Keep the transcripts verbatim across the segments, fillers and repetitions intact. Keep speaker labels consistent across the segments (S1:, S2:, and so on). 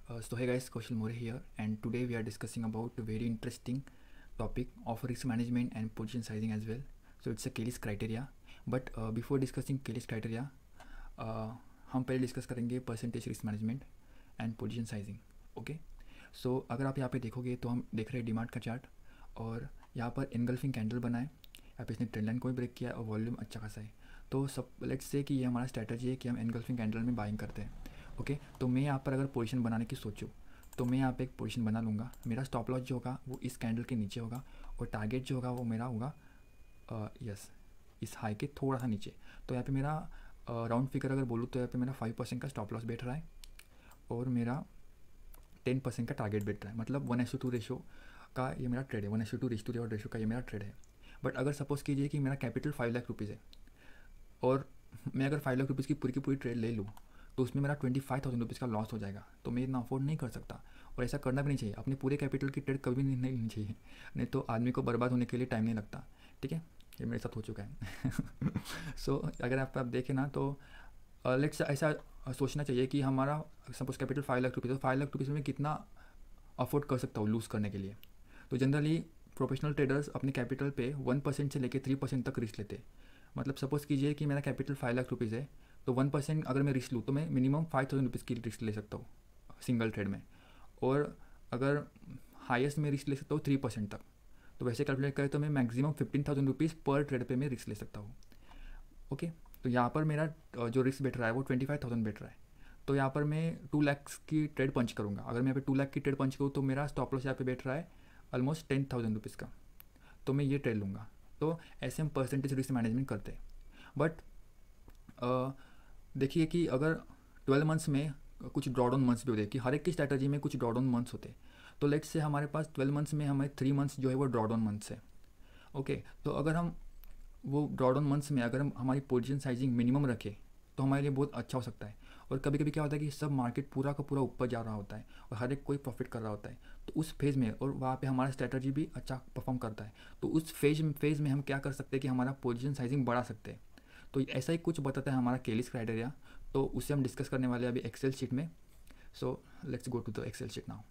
S1: Uh, so hey guys, Kaushal More here, and today we are discussing about a very interesting topic of risk management and position sizing as well. So it's a Kelly's criteria. But uh, before discussing Kelly's criteria, uh, हम पहले discuss करेंगे percentage risk management and position sizing. Okay, so अगर आप यहाँ पे देखोगे तो हम देख रहे हैं डिमांड का चार्ट, और यहाँ पर एनगल्फिंग कैंडल बना है. यहाँ पे इसने ट्रेंड लाइन को भी ब्रेक किया है और वॉल्यूम अच्छा खासा है. तो सब लेट्स से कि ये हमारा स्ट्रैटेजी है कि हम एनगल्फिंग कैंडल में बाइंग करते हैं. ओके okay, तो मैं यहाँ पर अगर पोजीशन बनाने की सोचूँ तो मैं यहाँ पे एक पोजीशन बना लूँगा. मेरा स्टॉप लॉस जो होगा वो इस कैंडल के नीचे होगा, और टारगेट जो होगा वो मेरा होगा यस इस हाई के थोड़ा सा नीचे. तो यहाँ पे मेरा राउंड फिगर अगर बोलूँ तो यहाँ पे मेरा फाइव परसेंट का स्टॉप लॉस बैठ रहा है और मेरा टेन परसेंट का टारगेट बैठ रहा है. मतलब वन एस टू रेशो का ये मेरा ट्रेड है, वन एस टू रेश टू रेशो का ये मेरा ट्रेड है. बट अगर सपोज़ कीजिए कि मेरा कैपिटल फाइव लाख रुपीज़ है और मैं अगर फाइव लाख रुपीज़ की पूरी की पूरी ट्रेड ले लूँ तो उसमें मेरा ट्वेंटी फाइव थाउजेंड रुपीज़ का लॉस हो जाएगा. तो मैं इतना अफोर्ड नहीं कर सकता, और ऐसा करना भी नहीं चाहिए. अपने पूरे कैपिटल की ट्रेड कभी नहीं लेनी चाहिए, नहीं तो आदमी को बर्बाद होने के लिए टाइम नहीं लगता. ठीक है, ये मेरे साथ हो चुका है. सो so, अगर आप आप देखें ना तो लेट्स uh, ऐसा सोचना चाहिए कि हमारा suppose capital five lakh rupees, तो फाइव लाख रुपीज़ में कितना अफोर्ड कर सकता हूँ लूज़ करने के लिए. तो जनरली प्रोफेशनल ट्रेडर्स अपने कैपिटल पे वन परसेंट से लेकर थ्री परसेंट तक रिस्क लेते हैं. मतलब सपोज़ कीजिए कि मेरा कैपिटल फाइव लाख रुपीज़ है, तो वन परसेंट अगर मैं रिस्क लूँ तो मैं मिनिमम फाइव थाउजेंड रुपीज़ की रिस्क ले सकता हूँ सिंगल ट्रेड में, और अगर हाईएस्ट में रिस्क ले सकता हूँ थ्री परसेंट तक. तो वैसे कैलकुलेट करें तो मैं maximum fifteen thousand rupees per trade पे मैं रिस्क ले सकता हूँ. ओके, तो यहाँ पर मेरा जो रिस्क बैठ रहा है वो ट्वेंटी फाइव थाउजेंड बैठ रहा है. तो यहाँ पर मैं टू लैक्स की ट्रेड पंच करूँगा. अगर मैं यहाँ पे टू लाख की ट्रेड पंच करूँ तो मेरा स्टॉप लॉस यहाँ पे बैठ रहा है ऑलमोस्ट टेन थाउजेंड रुपीज़ का. तो मैं ये ट्रेड लूँगा. तो ऐसे हम परसेंटेज रिस्क मैनेजमेंट करते हैं. बट देखिए कि अगर ट्वेल्व मंथ्स में कुछ ड्रॉडाउन मंथ्स भी होते हैं, कि हर एक की स्ट्रैटेजी में कुछ ड्रॉडाउन मंथ्स होते हैं. तो लेट्स से हमारे पास ट्वेल्व मंथ्स में हमें थ्री मंथ्स जो है वो ड्रॉडाउन मंथ्स है. ओके, तो अगर हम वो ड्रॉडाउन मंथ्स में अगर हम हमारी पोजीशन साइजिंग मिनिमम रखें तो हमारे लिए बहुत अच्छा हो सकता है. और कभी कभी क्या होता है कि सब मार्केट पूरा का पूरा ऊपर जा रहा होता है और हर एक कोई प्रॉफिट कर रहा होता है, तो उस फेज़ में और वहाँ पे हमारा स्ट्रैटेजी भी अच्छा परफॉर्म करता है. तो उस फेज फेज़ में हम क्या कर सकते हैं कि हमारा पोजीशन साइजिंग बढ़ा सकते हैं. तो ऐसा ही कुछ बताता है हमारा केलिस क्राइटेरिया. तो उससे हम डिस्कस करने वाले हैं अभी एक्सेल शीट में. So let's go to the Excel sheet now.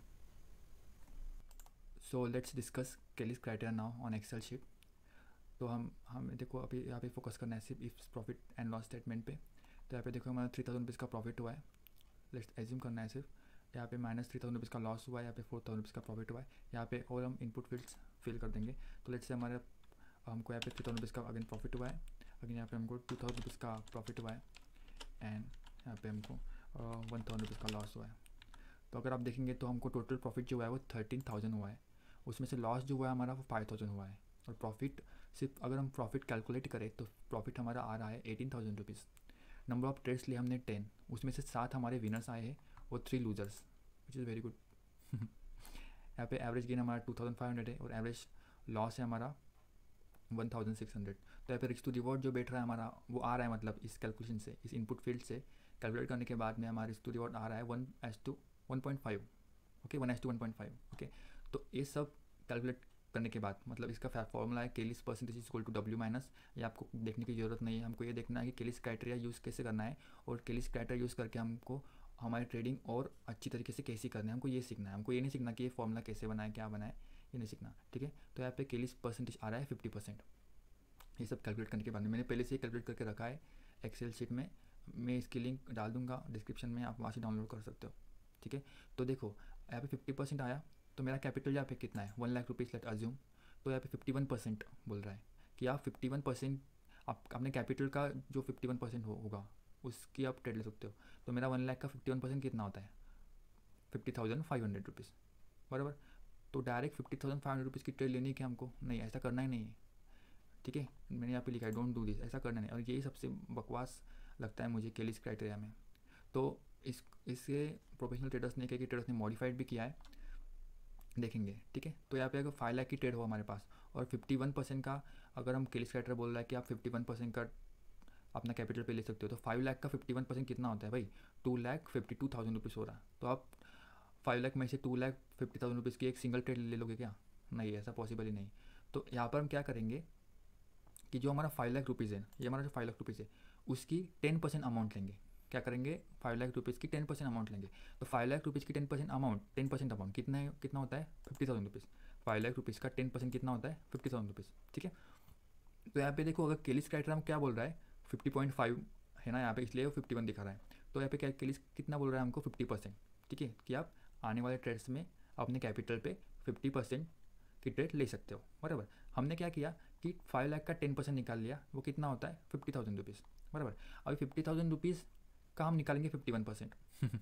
S1: So let's discuss Kelly's criteria now on Excel sheet. तो हम हम देखो अभी यहाँ पे फोकस करना है सिर्फ इस प्रॉफिट एंड लॉस स्टेटमेंट पे. तो यहाँ पे देखो हमारा थ्री थाउजेंड रुपीज़ का प्रॉफिट हुआ है. लेट्स एज्यूम करना है सिर्फ. यहाँ पे माइनस थ्री थाउजेंड रुपीज़ का लॉस हुआ है, यहाँ पे फोर थाउजेंड रुपीज़ का प्रॉफिट हुआ है. यहाँ पे और हम इनपुट फील्ड्स फिल कर देंगे. तो लेट्स से हमारे हमको यहाँ पे थ्री थाउजेंड रुपीज़ का अगेन प्रॉफिट हुआ है, अगेन यहाँ पे हमको टू थाउजेंड रुपीज़ का प्रॉफिट हुआ है, एंड यहाँ पे हमको वन थाउजेंड रुपीज़ का लॉस हुआ है. तो अगर आप देखेंगे तो हमको टोटल प्रॉफिट जो हुआ है वो थर्टीन थाउजेंड हुआ है. उसमें से लॉस जो हुआ है हमारा वो फाइव थाउजेंड हुआ है, और प्रॉफिट सिर्फ अगर हम प्रॉफिट कैलकुलेट करें तो प्रॉफिट हमारा आ रहा है eighteen thousand rupees. Number of trades लिए हमने टेन, उसमें से सात हमारे विनर्स आए हैं और three losers, which is very good. यहाँ पे एवरेज गेन हमारा टू थाउजेंड फाइव हंड्रेड है और एवरेज लॉस है हमारा वन थाउजेंड सिक्स हंड्रेड. तो यहाँ पे रिस्क टू रिवॉर्ड जो बैठ रहा है हमारा वो आ रहा है, मतलब इस कैलकुलेशन से, इस इनपुट फील्ड से कैलकुलेट करने के बाद में हमारा रिस्क टू रिवॉर्ड आ रहा है one is to one point five. Okay, one is to one point five. Okay, तो ये सब कैलकुलेट करने के बाद मतलब इसका फॉर्मूला है Kelly's percentage equal to W minus. ये आपको देखने की ज़रूरत नहीं है, हमको ये देखना है कि केलिस क्राइटेरिया यूज़ कैसे करना है, और केलिस क्राइटेरिया यूज़ करके हमको हमारी ट्रेडिंग और अच्छी तरीके से कैसे करना है, हमको ये सीखना है. हमको ये नहीं सीखना कि ये फॉर्मूला कैसे बनाए, क्या बनाए, ये नहीं सीखना. ठीक है, तो यहाँ पे केलिस परसेंटेज आ रहा है फिफ्टी परसेंट. ये सब कैलकुलेट करने के बाद में मैंने पहले से ही कैलकुलेट करके रखा है एक्सेल शीट में. मैं इसकी लिंक डाल दूँगा डिस्क्रिप्शन में, आप वहाँ से डाउनलोड कर सकते हो. ठीक है, तो देखो यहाँ पे फिफ्टी परसेंट आया, तो मेरा कैपिटल यहाँ पे कितना है, one lakh rupees let assume. तो यहाँ पे फिफ्टी वन परसेंट बोल रहा है कि आप फिफ्टी वन परसेंट आप अपने कैपिटल का जो फिफ्टी वन परसेंट हो होगा उसकी आप ट्रेड ले सकते हो. तो मेरा वन लाख का फिफ्टी वन परसेंट कितना होता है, fifty thousand five hundred rupees बराबर. तो direct fifty thousand five hundred rupees की ट्रेड लेनी है कि हमको, नहीं, ऐसा करना ही नहीं है. ठीक है, मैंने यहाँ पे लिखा है डोंट डू दिस, ऐसा करना नहीं. और यही सबसे बकवास लगता है मुझे केलिस क्राइटेरिया में. तो इस इससे प्रोफेशनल ट्रेडर्स ने, कई ट्रेडर्स ने मॉडिफाइड भी किया है, देखेंगे. ठीक है, तो यहाँ पे अगर फाइव लाख की ट्रेड हो हमारे पास और फिफ्टी वन परसेंट का अगर हम केलिस क्राइटेरिया बोल रहा है कि आप फिफ्टी वन परसेंट का अपना कैपिटल पे ले सकते हो, तो फाइव लाख का फिफ्टी वन परसेंट कितना होता है भाई, two lakh fifty two thousand rupees हो रहा है. तो आप फाइव लाख में से two lakh fifty thousand rupees की एक सिंगल ट्रेड ले लोगे क्या, नहीं, ऐसा पॉसिबल ही नहीं. तो यहाँ पर हम क्या करेंगे कि जो हमारा फाइव लाख रुपीज़ है, ये हमारा जो फाइव लाख रुपीज़ है उसकी टेन परसेंट अमाउंट लेंगे. क्या करेंगे, फाइव लाख रुपीज़ की टेन परसेंट अमाउंट लेंगे। तो फाइव लाख रुपीज़ की ten percent amount ten percent amount कितना है, कितना होता है, fifty thousand rupees. Five lakh rupees का टेन परसेंट कितना होता है, फिफ्टी थाउजेंड रुपीज़, ठीक है। तो यहाँ पे देखो, अगर केलिस क्राइटेरिया में क्या बोल रहा है, फिफ्टी पॉइंट फाइव है ना यहाँ पे, इसलिए वो फिफ्टी वन दिखा रहा है। तो यहाँ पे क्या केलिस कितना बोल रहा है हमको, फिफ्टी परसेंट, ठीक है, कि आप आने वाले ट्रेड्स में अपने कैपिटल पे फिफ्टी परसेंट की ट्रेड ले सकते हो, बराबर। हमने क्या किया कि फाइव लाख का टेन परसेंट निकाल लिया, वो कितना होता है, फिफ्टी थाउजेंड रुपीज़, बराबर। अभी फिफ्टी थाउजेंड रुपीज़ का हम निकालेंगे फिफ्टी वन परसेंट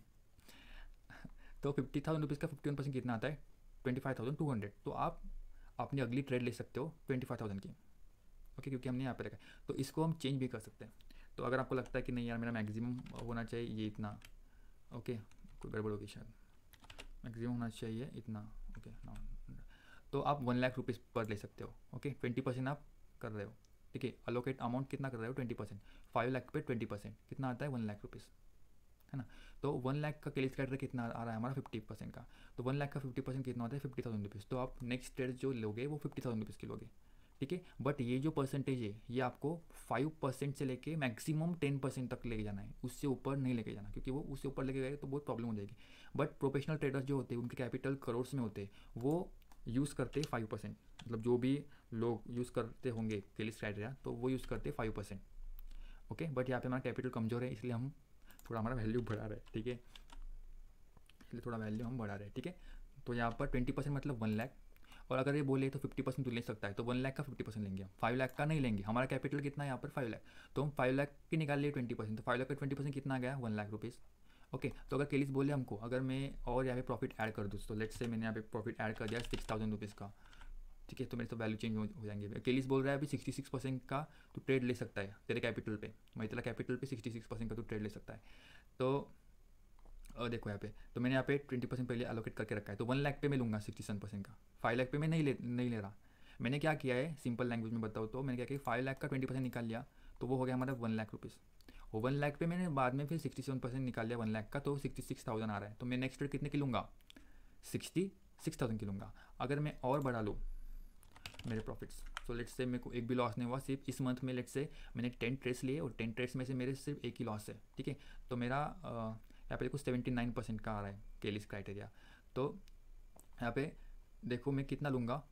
S1: तो फिफ्टी थाउजेंड रुपीज़ का फिफ्टी वन परसेंट कितना आता है, twenty five thousand two hundred. तो आप अपनी अगली ट्रेड ले सकते हो ट्वेंटी फाइव थाउजेंड की, ओके, क्योंकि हमने यहाँ पे रखा है। तो इसको हम चेंज भी कर सकते हैं। तो अगर आपको लगता है कि नहीं यार मेरा मैक्सिमम होना चाहिए ये इतना, ओके, कोई गड़बड़ होगी शायद, मैक्सिमम होना चाहिए इतना, ओके ना, तो आप वन लाख रुपीज़ पर ले सकते हो, ओके, ट्वेंटी परसेंट आप कर रहे हो, ठीक है। अलोकेट अमाउंट कितना कर रहे हो, ट्वेंटी परसेंट, फाइव लाख पे ट्वेंटी परसेंट कितना आता है, वन लाख रुपीज़, है ना। तो वन लाख का केलिस क्राइटेरिया कितना आ रहा है हमारा, फिफ्टी परसेंट का। तो वन लाख का फिफ्टी परसेंट कितना होता है, फिफ्टी थाउजेंड रुपीज़। तो आप नेक्स्ट ट्रेड जो लोगे वो फिफ्टी थाउजेंड रुपीज़ की लोगे, ठीक है। बट ये जो परसेंटेज है ये आपको फाइव परसेंट से लेके मैक्सिमम टेन परसेंट तक लेके जाना है, उससे ऊपर नहीं लेके जाना, क्योंकि वो उससे ऊपर लेके गए तो बहुत प्रॉब्लम हो जाएगी। बट प्रोफेशनल ट्रेडर्स जो होते हैं उनके कैपिटल करोड्स में होते हैं, वो यूज़ करते फाइव परसेंट, मतलब जो भी लोग यूज़ करते होंगे केलिस क्राइटेरिया तो वो यूज़ करते फाइव परसेंट, ओके। बट यहाँ पे हमारा कैपिटल कमज़ोर है, इसलिए हम थोड़ा हमारा वैल्यू बढ़ा रहे हैं, ठीक है, इसलिए थोड़ा वैल्यू हम बढ़ा रहे हैं, ठीक है। तो यहाँ पर ट्वेंटी परसेंट मतलब वन लाख, और अगर ये बोले तो फिफ्टी परसेंट तो ले सकता है, तो वन लाख का फिफ्टी परसेंट लेंगे हम, फाइव लाख का नहीं लेंगे। हमारा कैपिटल कितना है यहाँ पर, फाइव लाख, तो हम फाइव लाख की निकाल लिए ट्वेंटी परसेंट, तो फाइव लाख का ट्वेंटी परसेंट कितना आ गया, वन लाख रुपीज़, ओके। तो अगर केलिस बोले हमको, अगर मैं और यहाँ पे प्रॉफिट ऐड कर दूँ, तो लेट्स से मैंने यहाँ पे प्रॉफिट ऐड कर दिया सिक्स थाउजेंड रुपीज़ का, ठीक है, तो मेरे तो वैल्यू चेंज हो, हो जाएंगे। केलिस बोल रहा है अभी सिक्सटी सिक्स परसेंट का तो ट्रेड ले सकता है तेरे कैपिटल पे, मैं तेरा कैपिटल पे सिक्सटी सिक्स परसेंट का तो ट्रेड ले सकता है। तो और देखो यहाँ पे, तो मैंने यहाँ पे ट्वेंटी परसेंट पहले अलोकेट करके रखा है, तो वन लाख पे मैं लूँगा सिक्सटी सेवन परसेंट का, फाइव लाख पे मैं नहीं ले नहीं ले रहा। मैंने क्या किया है, सिंपल लैंग्वेज में बताऊँ तो मैंने क्या किया, फाइव लाख का ट्वेंटी परसेंट निकाल लिया, तो वो हो गया हमारा वन लाख रुपीज़। वो वन लाख पे मैंने बाद में फिर सिक्सटी सेवन परसेंट निकाल लिया वन लाख का, तो सिक्सटी सिक्स थाउजेंड आ रहा है। तो मैं नेक्स्ट ट्रेड कितने की लूँगा, सिक्सटी सिक्स थाउजेंड की लूँगा। अगर मैं और बढ़ा लूँ मेरे प्रॉफिट्स, तो लेट्स से मेरे को एक भी लॉस नहीं हुआ, सिर्फ इस मंथ में लेट्स से मैंने टेन ट्रेड्स लिए और टेन ट्रेड्स में से मेरे सिर्फ एक ही लॉस है, ठीक है। तो मेरा यहाँ पे देखो सेवेंटी नाइन परसेंट का आ रहा है केलिस क्राइटेरिया। तो यहाँ पे देखो मैं कितना लूँगा,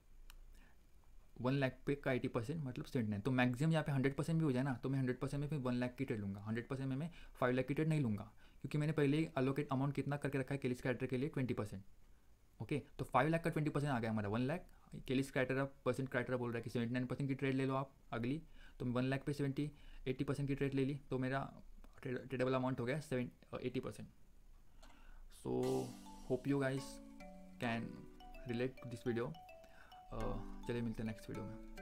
S1: वन लाख पे का एटी परसेंट मतलब सेवेंटी नाइन, तो मैक्सिमम यहाँ पे हंड्रेड परसेंट भी हो जाए ना, तो मैं हंड्रेड परसेंट में फिर वन लाख की ट्रेड लूँगा, हंड्रेड परसेंट में मैं फाइव लाख की ट्रेड नहीं लूँगा, क्योंकि मैंने पहले ही अलोकेट अमाउंट कितना करके रखा है केलिस क्राइटेरिया के लिए, ट्वेंटी परसेंट, ओके। तो फाइव लाख का ट्वेंटी परसेंट आ गया हमारा one lakh. Kelly's criteria percent criteria बोल रहा है कि सेवेंटी नाइन परसेंट की ट्रेड ले लो आप अगली, तो वन लाख पे सेवेंटी एट्टी परसेंट की ट्रेड ले ली, तो मेरा ट्रेडेबल अमाउंट हो गया seven eighty percent. So hope you guys can relate to this video. चलिए मिलते हैं नेक्स्ट वीडियो में।